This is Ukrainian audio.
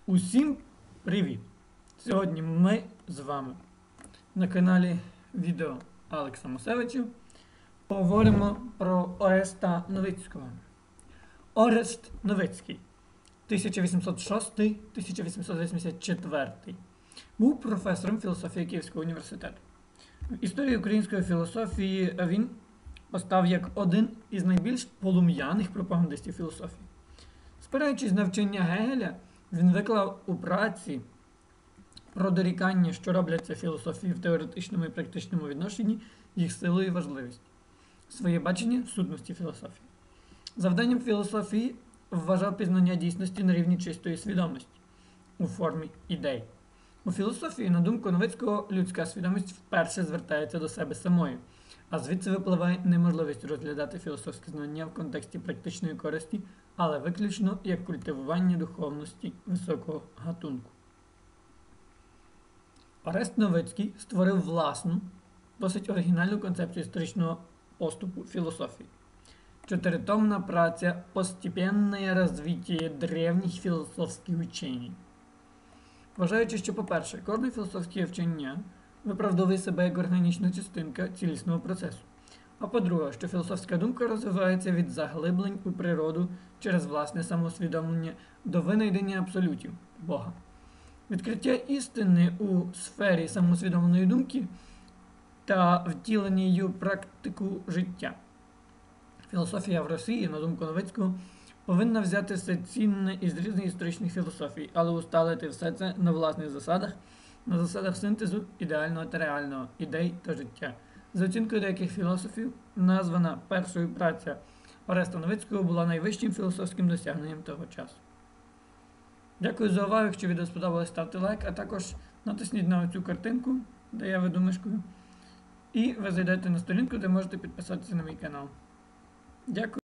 Усім привіт! Сьогодні ми з вами на каналі відео Алекса Мусевича поговоримо про Ореста Новицького. Орест Новицький 1806-1884 був професором філософії Київського університету. В історії української філософії він постав як один із найбільш полум'яних пропагандистів філософії. Спираючись на вчення Гегеля, він виклав у праці про дорікання, що робляться філософії в теоретичному і практичному відношенні, їх силу і важливість, своє бачення сутності філософії. Завданням філософії вважав пізнання дійсності на рівні чистої свідомості у формі ідей. У філософії, на думку Новицького, людська свідомість вперше звертається до себе самої, а звідси випливає неможливість розглядати філософське знання в контексті практичної користі, але виключно як культивування духовності високого гатунку. Орест Новицький створив власну, досить оригінальну концепцію історичного поступу філософії. Чотиритомна праця «Постепенное развитие древніх філософських учень». Вважаючи, що, по-перше, кожне філософське вчення виправдовує себе як органічна частинка цілісного процесу, а по-друге, що філософська думка розвивається від заглиблень у природу через власне самоусвідомлення до винайдення абсолютів – Бога. Відкриття істини у сфері самоусвідомленої думки та втілення її у практику життя. Філософія в Росії, на думку Новицького, повинна взяти все цінне із різних історичних філософій, але усталити все це на власних засадах, на засадах синтезу ідеального та реального, ідей та життя. За оцінкою деяких філософів, названа першою праця Ореста Новицького була найвищим філософським досягненням того часу. Дякую за увагу. Якщо відео сподобалось, ставте лайк, а також натисніть на оцю картинку, де я веду мишкою, і ви зайдете на сторінку, де можете підписатися на мій канал. Дякую.